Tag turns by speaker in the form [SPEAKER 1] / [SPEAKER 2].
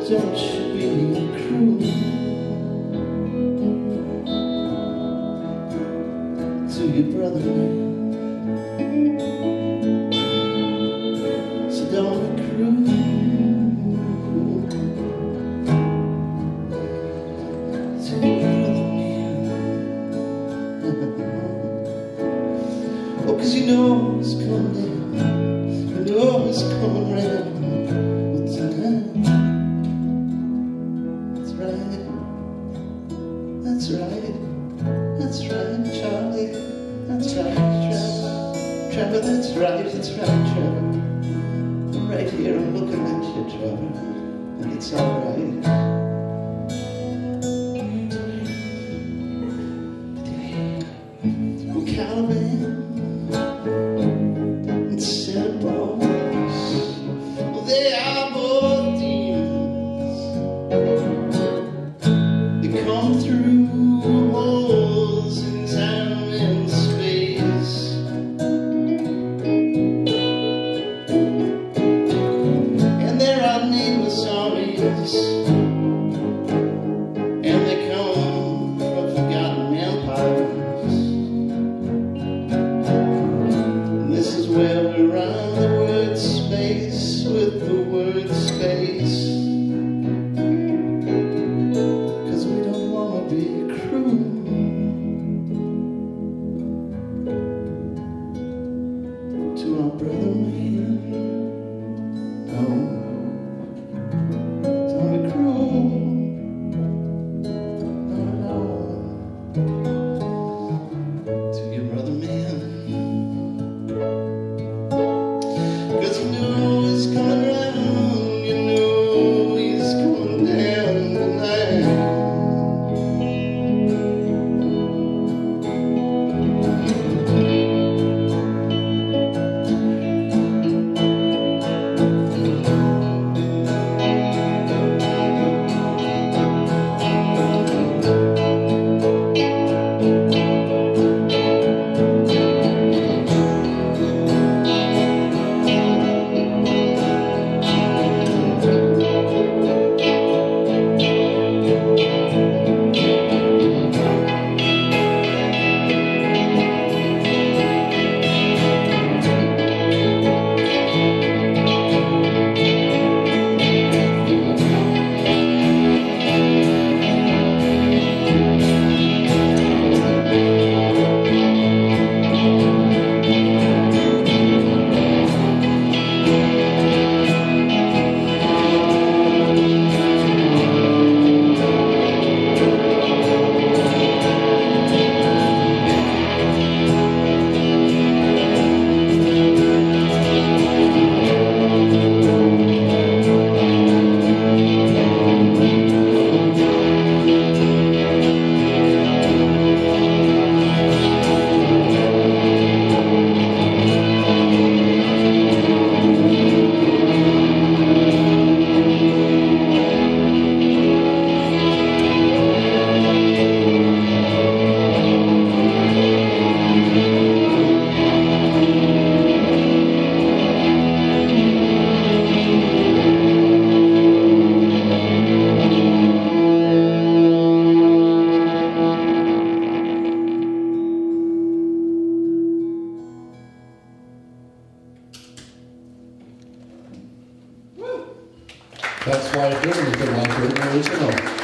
[SPEAKER 1] don't you be cruel to your brother, man. So don't be cruel to your brother, man. Oh, 'cause you know it's coming down, you know it's coming round. That's right, Charlie. That's right, Trevor. That's right, Trevor. Right here, I'm looking at you, Trevor, and it's all right. Well, Caliban and Santa Barbara, well, they are both demons. They come through holes in time and space, and there are nameless armies, and they come from forgotten empires. And this is where we rhyme the word space with the word space, 'cause we don't want to be cruel to our brother, man. No, don't be cruel, not at all, to your brother, man. 'Cause you know he's coming round, you know he's coming down tonight.
[SPEAKER 2] That's why I did it, because I couldn't original.